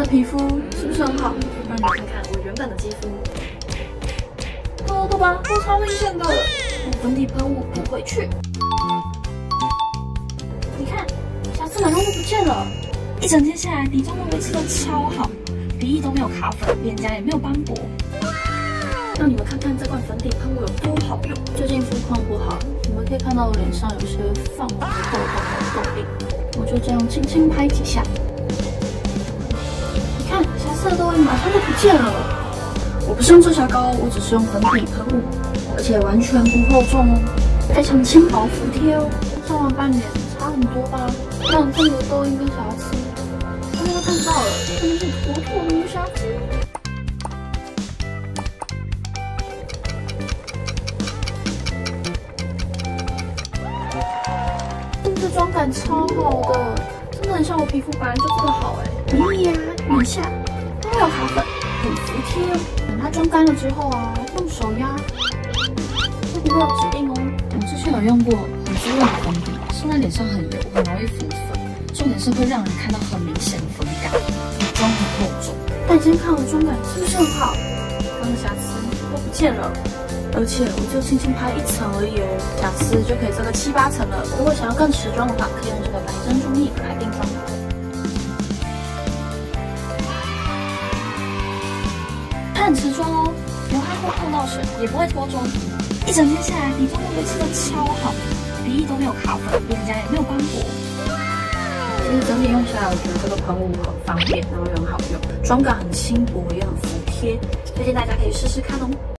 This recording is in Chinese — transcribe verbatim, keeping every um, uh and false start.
皮肤是不是很好？ 让你们看看我原本的肌肤。 痘痘吧，都超明显的。用粉底喷雾补回去。你看，瑕疵马上就不见了。一整天下来，底妆的维持的超好，鼻翼都没有卡粉，脸颊也没有斑驳。让你们看看这罐粉底喷雾有多好用。最近肤况不好，你们可以看到我脸上有些泛黄的痘痘和痘印，我就这样轻轻拍几下。你看，瑕疵的痘印马上就不见了。我不是用遮瑕膏，我只是用粉底喷雾，而且完全不厚重哦，非常轻薄服帖哦。上完半年差很多吧？看这里的痘印跟瑕疵，大家都看到了，真的是妥妥的无瑕疵。这妆感超好的，真的很像我皮肤本来就这么好哎，鼻翼啊、眼下都没有卡粉，很服帖哦。等它妆干了之后啊，用手压，就不会有指印哦。我之前有用过很滋润的粉底，现在脸上很油，很容易浮粉，重点是会让人看到很明显的粉感，妆很厚重。那你先看我妆感是不是很好？刚刚的瑕疵都不见了。而且我就轻轻拍一层而已哦，瑕疵就可以遮个七八层了。如果想要更持妆的话，可以用这个白珍珠蜜来定妆。它很持妆哦，流汗后碰到水也不会脱妆。一整天下来，底妆都维持的超好，鼻翼都没有卡粉，脸颊也没有斑驳。其实整体用下来，我觉得这个喷雾很方便，然后又很好用，妆感很轻薄，也很服帖，推荐大家可以试试看哦。